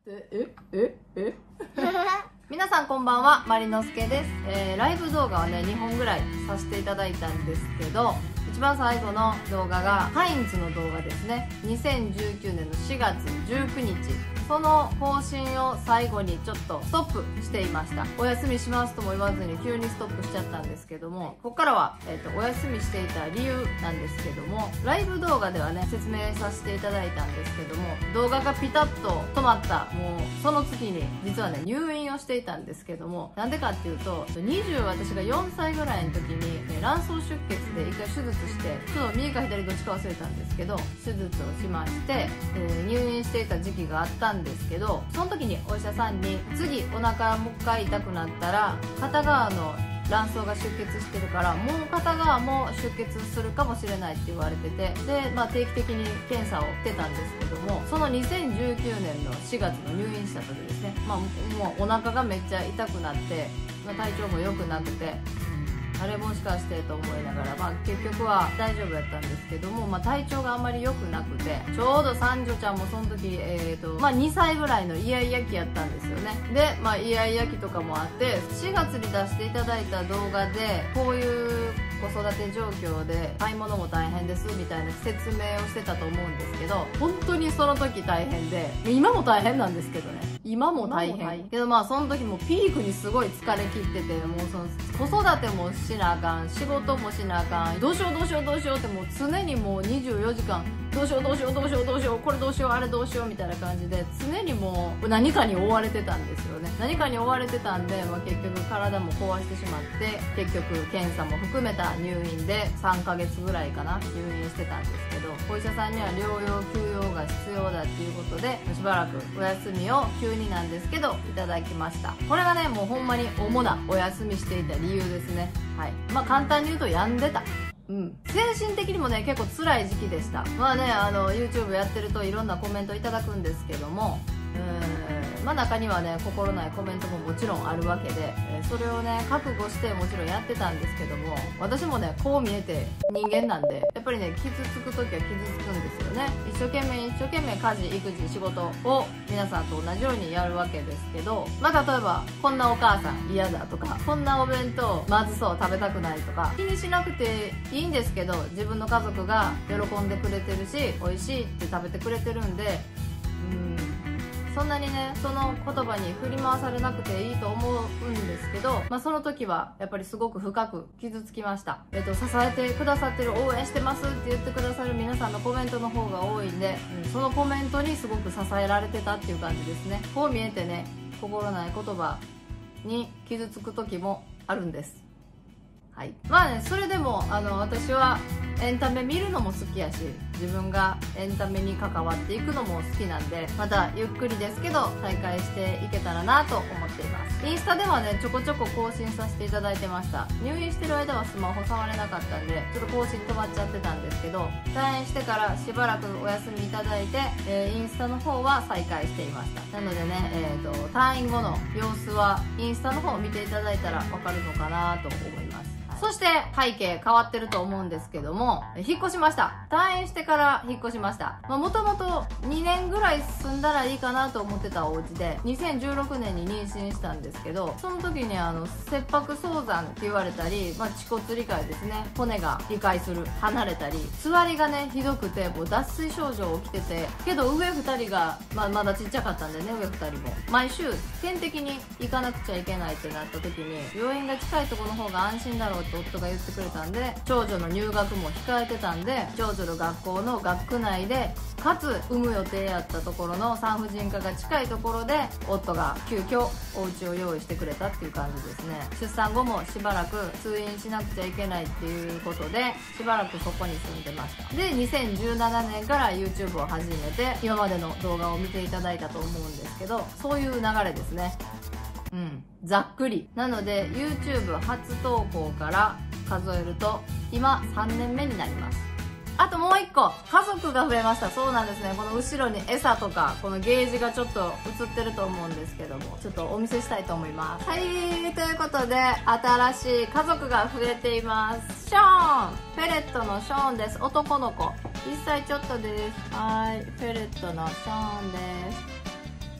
皆さんこんばんは、まりのすけです。ライブ動画はね、2本ぐらいさせていただいたんですけど、一番最後の動画がカインズの動画ですね。2019年の4月19日。その更新を最後にちょっとストップしていました。お休みしますとも言わずに急にストップしちゃったんですけども、ここからは、お休みしていた理由なんですけども、ライブ動画ではね、説明させていただいたんですけども、動画がピタッと止まった、もうその月に実はね、入院をしていたんですけども、なんでかっていうと、私が4歳ぐらいの時に、卵巣出血で一回手術して、ちょっと右か左どっちか忘れたんですけど、手術をしまして、入院していた時期があったんですけど、その時にお医者さんに、次お腹もう一回痛くなったら片側の卵巣が出血してるからもう片側も出血するかもしれないって言われてて、で、定期的に検査をしてたんですけども、その2019年の4月の入院した時ですね、もうお腹がめっちゃ痛くなって、体調も良くなくて、あれもしかしてと思いながら、結局は大丈夫やったんですけども、体調があんまり良くなくて、ちょうど三女ちゃんもその時、2歳ぐらいのイヤイヤ期やったんですよね。で、イヤイヤ期とかもあって、4月に出していただいた動画で、こういう子育て状況で買い物も大変ですみたいな説明をしてたと思うんですけど、本当にその時大変で、今も大変なんですけどね、今も大変けど、その時もピークにすごい疲れ切ってて、もうその子育てもしなあかん、仕事もしなあかん、どうしようってもう常にもう24時間どうしようこれどうしようあれどうしようみたいな感じで、常にもう何かに追われてたんですよね。何かに追われてたんで、結局体も壊してしまって、結局検査も含めた入院で3ヶ月ぐらいかな、入院してたんですけど、お医者さんには療養休養が必要だっていうことで、しばらくお休みを急になんですけどいただきました。これがね、もうほんまに主なお休みしていた理由ですね。はい、簡単に言うと病んでた。精神的にもね、結構辛い時期でした。YouTube やってるといろんなコメントいただくんですけども、中にはね、心ないコメントももちろんあるわけで、それをね、覚悟してもちろんやってたんですけども、私もね、こう見えて人間なんで、やっぱりね、傷つく時は傷つくんですよね。一生懸命家事、育児、仕事を皆さんと同じようにやるわけですけど、例えば、こんなお母さん嫌だとか、こんなお弁当まずそう、食べたくないとか、気にしなくていいんですけど、自分の家族が喜んでくれてるし、美味しいって食べてくれてるんで、そんなにね、その言葉に振り回されなくていいと思うんですけど、その時はやっぱりすごく深く傷つきました。支えてくださってる、応援してますって言ってくださる皆さんのコメントの方が多いんで、そのコメントにすごく支えられてたっていう感じですね。こう見えてね、心ない言葉に傷つく時もあるんです。はい、それでも私はエンタメ見るのも好きやし、自分がエンタメに関わっていくのも好きなんで、またゆっくりですけど再開していけたらなと思っています。インスタではね、ちょこちょこ更新させていただいてました。入院してる間はスマホ触れなかったんで、ちょっと更新止まっちゃってたんですけど、退院してからしばらくお休みいただいて、インスタの方は再開していました。なのでね、退院後の様子はインスタの方を見ていただいたらわかるのかなと思います。そして背景変わってると思うんですけども、引っ越しました。退院してから引っ越しました。もともと2年ぐらい住んだらいいかなと思ってたお家で、2016年に妊娠したんですけど、その時に切迫早産って言われたり、恥骨理解ですね、骨が理解する、離れたり、座りがねひどくて、もう脱水症状起きてて、けど上2人が、まだちっちゃかったんでね、上2人も毎週点滴に行かなくちゃいけないってなった時に、病院が近いところの方が安心だろうって夫が言ってくれたんで、長女の入学も控えてたんで、長女の学校の学区内でかつ産む予定やったところの産婦人科が近いところで、夫が急遽お家を用意してくれたっていう感じですね。出産後もしばらく通院しなくちゃいけないっていうことで、しばらくそこに住んでました。で、2017年から YouTube を始めて、今までの動画を見ていただいたと思うんですけど、そういう流れですね。ざっくり。なので YouTube 初投稿から数えると今3年目になります。あともう1個、家族が増えました。そうなんですね。この後ろに餌とかこのゲージがちょっと映ってると思うんですけども、ちょっとお見せしたいと思います。はい、ということで新しい家族が増えています。ショーン、フェレットのショーンです。男の子、1歳ちょっとです。はい、フェレットのショーンです。シ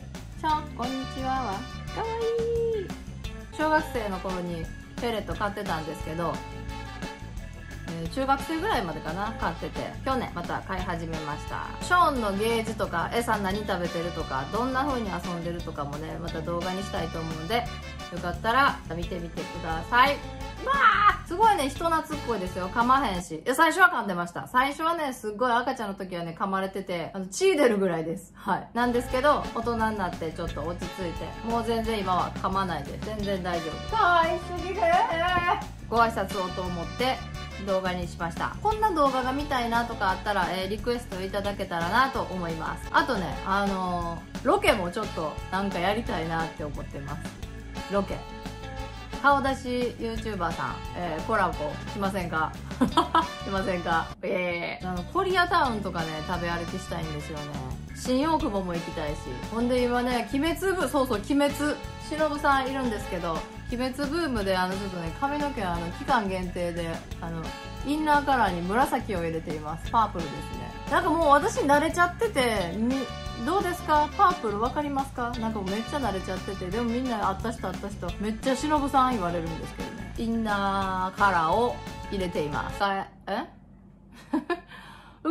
ションこんにちははかわいい。小学生の頃にフェレット飼ってたんですけど、中学生ぐらいまでかな飼ってて、去年また飼い始めました。ショーンのゲージとか餌何食べてるとかどんな風に遊んでるとかもねまた動画にしたいと思うので、よかったら見てみてください。わーすごいね人懐っこいですよ。噛まへんし、最初は噛んでました。最初はねすっごい赤ちゃんの時はね噛まれてて血出るぐらいです。はいなんですけど大人になってちょっと落ち着いてもう全然今は噛まないで全然大丈夫。かわいすぎる。ご挨拶をと思って動画にしました。こんな動画が見たいなとかあったら、リクエストいただけたらなと思います。あとねロケもちょっとなんかやりたいなって思ってます。ロケ顔出し YouTuber さん、コラボしませんかしませんか。コリアタウンとかね食べ歩きしたいんですよね。新大久保も行きたいし、ほんで今ね鬼滅部そうそう鬼滅忍さんいるんですけど、鬼滅ブームでちょっとね髪の毛は期間限定でインナーカラーに紫を入れています。パープルですね。なんかもう私慣れちゃっててどうですかパープル分かりますか。なんかめっちゃ慣れちゃってて、でもみんな会った人めっちゃ忍さん言われるんですけどね。インナーカラーを入れています。うえーもううまく喋れ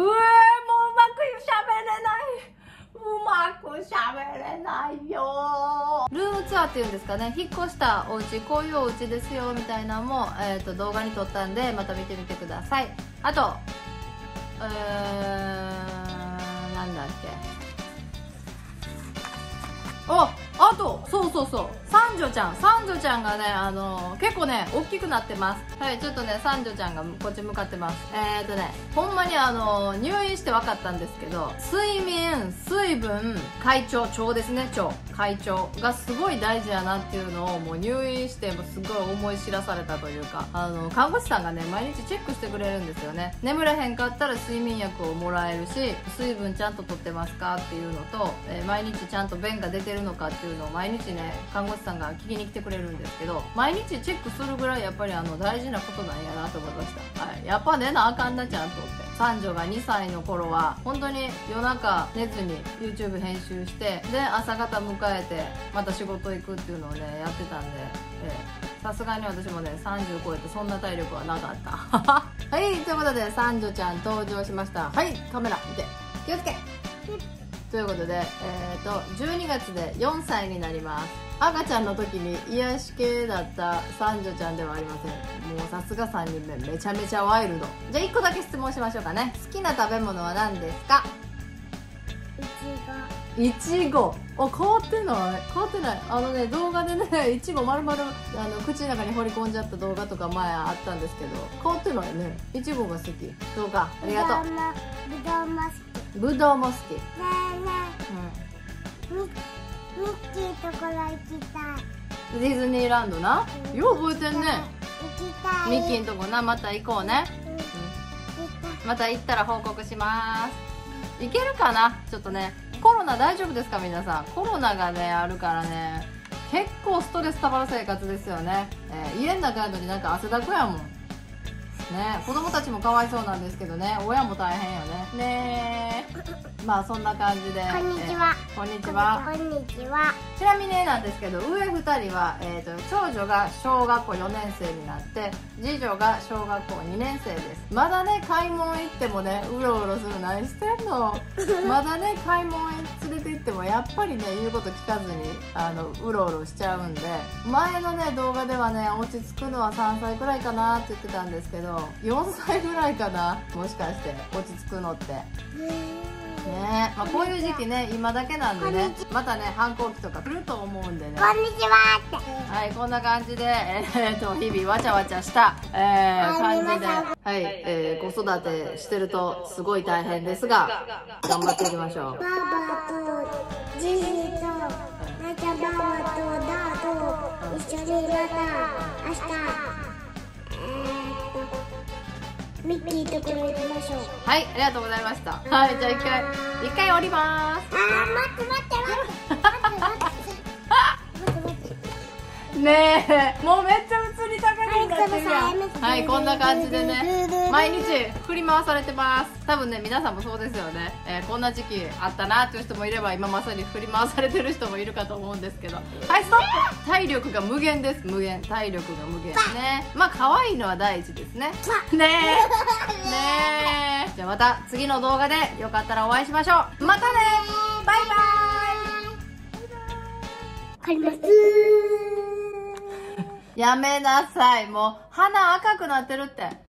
ない。うまく喋れないよ。ルームツアーっていうんですかね、引っ越したお家こういうお家ですよみたいなのも、動画に撮ったんでまた見てみてください。あとなんだっけ、あとそう三女ちゃんがね結構ね大きくなってます。はいちょっとね三女ちゃんがこっち向かってます。ほんまに入院して分かったんですけど、睡眠水分腸ですね。会長がすごい大事やなっていうのをもう入院してもすごい思い知らされたというか、看護師さんがね毎日チェックしてくれるんですよね。眠れへんかったら睡眠薬をもらえるし、水分ちゃんととってますかっていうのと、毎日ちゃんと便が出てるのかっていうのを毎日ね看護師さんが聞きに来てくれるんですけど、毎日チェックするぐらいやっぱり大事なことなんやなと思いました。はい、やっぱ寝なあかんなちゃんとって。三女が2歳の頃は本当に夜中寝ずに YouTube 編集してで朝方迎えてまた仕事行くっていうのをねやってたんで、さすがに私もね30超えてそんな体力はなかったはいということで三女ちゃん登場しました。はいカメラ見て気をつけということで、12月で4歳になります。赤ちゃんの時に癒し系だった三女ちゃんではありません。もうさすが3人目めちゃめちゃワイルド。じゃあ1個だけ質問しましょうかね。好きな食べ物は何ですか。いちご。変わってない動画でねいちご丸々口の中に放り込んじゃった動画とか前あったんですけど変わってないね。いちごが好き。そうかありがとう。ぶどうも好き。ねえねえ、ミッキーところ行きたい。 ディズニーランドな、よう覚えてんね。 行きたい。 ミッキーんとこな、また行こうね。また行ったら報告します。行けるかな。ちょっとねコロナ大丈夫ですか皆さん。コロナがねあるからね結構ストレスたまる生活ですよね。家の中やのになんか汗だくやもんね。子供たちもかわいそうなんですけどね、親も大変よね。ねまあそんな感じでこんにちは。 こんにちは。 こんにちは。 ちなみになんですけど上2人は、長女が小学校4年生になって次女が小学校2年生です。まだね買い物行ってもねうろうろする。何してんのまだね買い物連れて行ってもやっぱりね言うこと聞かずにうろうろしちゃうんで、前のね動画ではね落ち着くのは3歳くらいかなって言ってたんですけど4歳ぐらいかな、もしかして落ち着くのってね。まあ、こういう時期ね今だけなんでね、またね反抗期とか来ると思うんでね。 こんにちはって。 はいこんな感じで、日々わちゃわちゃした、感じで、はい、子育てしてるとすごい大変ですが頑張っていきましょう。 ババとジジとなちゃばばとダーと一緒にまた明日ミッキーところ行きましょう。 はい、ありがとうございました。はい、じゃあ一回降ります。 待って。 ねえ、もうめっちゃ映りたがるんだ。 はい、こんな感じでね、毎日振り回されてます。多分ね、皆さんもそうですよね。こんな時期あったなっていう人もいれば、今まさに振り回されてる人もいるかと思うんですけど、はい、ストップ。体力が無限です。無限。体力が無限ね。まあ可愛いのは第一ですね。ねえねえ。じゃあまた次の動画でよかったらお会いしましょう。またね。バイバわかります。 イ。やめなさい。もう鼻赤くなってるって。